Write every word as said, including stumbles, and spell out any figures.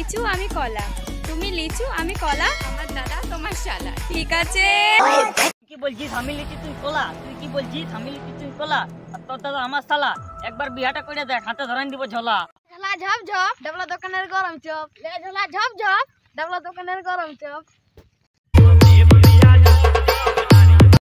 লিচু আমি কলা, তুমি লিচু আমি কলা, আমার দাদা তোমার শালা। ঠিক আছে। কি বলছিস আমি লিচু তুই কলা? তুই কি বলছিস আমি লিচু তুই কলা? আর তোর দাদা আমার শালা। একবার বিয়াটা করে দেখ, হাতে ধরাই দিব ঝোলা। ঝোলা ঝপ ঝপ ডাবলা দোকানের গরম চপ, লে ঝোলা ঝপ ঝপ ডাবলা দোকানের গরম চপ।